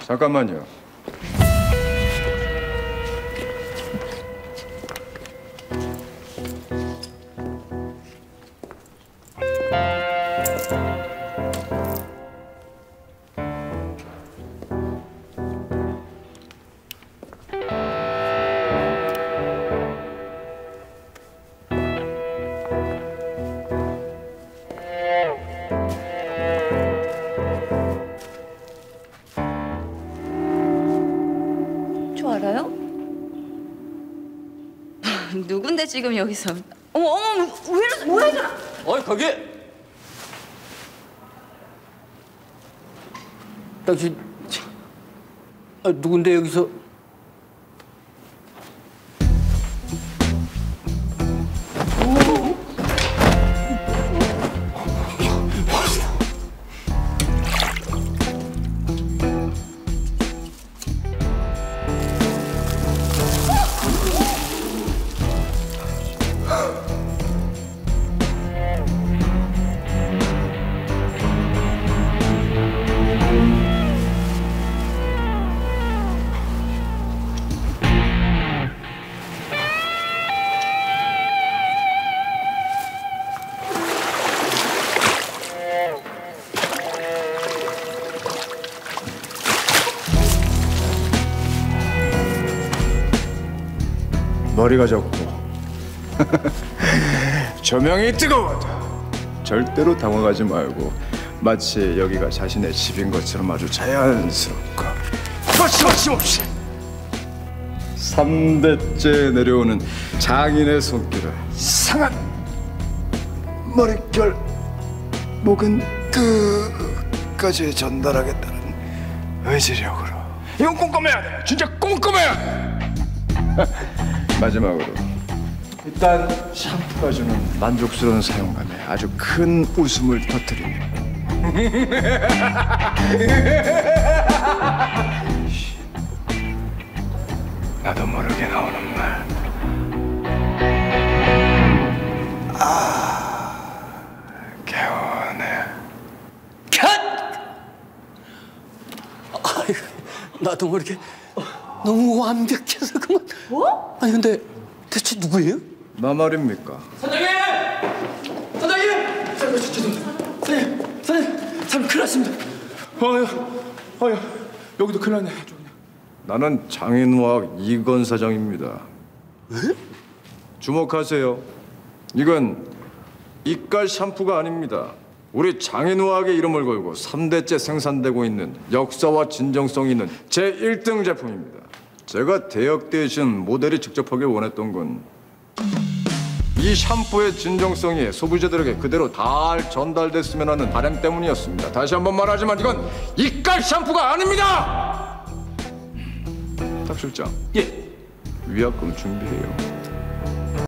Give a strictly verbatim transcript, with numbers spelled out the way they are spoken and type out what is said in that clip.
잠깐만요. 저 알아요? 누군데 지금 여기서? 어머 어머 왜 이러 뭐야 이거? 어이 거기 당신 아, 누군데 여기서? 머리가 적고 조명이 뜨거워도 절대로 당황하지 말고 마치 여기가 자신의 집인 것처럼 아주 자연스럽고 거침없이 삼 대째 내려오는 장인의 손길을 상한 머릿결 목은 끝까지 전달하겠다는 의지력으로 이건 꼼꼼해야 돼. 진짜 꼼꼼해야 돼. 마지막으로 일단 샴푸가 주는 만족스러운 사용감에 아주 큰 웃음을 터뜨리며 나도 모르게 나오는 말. 아, 개운해. 컷! 아이고, 나도 모르게 너무 완벽해서 그만. 뭐? 아니 근데 대체 누구예요? 나 말입니까? 사장님! 사장님! 죄송합니다. 사장님! 사장님! 사장님 큰일 났습니다. 어휴, 어휴, 여기도 큰일 났네. 나는 장인화학 이건 사장입니다. 에? 주목하세요. 이건 이깔 샴푸가 아닙니다. 우리 장인화학의 이름을 걸고 삼 대째 생산되고 있는 역사와 진정성 있는 제일 등 제품입니다. 제가 대역 대신 모델이 직접 하길 원했던 건 이 샴푸의 진정성이 소비자들에게 그대로 잘 전달됐으면 하는 바람 때문이었습니다. 다시 한번 말하지만 이건 이깔 샴푸가 아닙니다. 탁 실장. 예. 위약금 준비해요.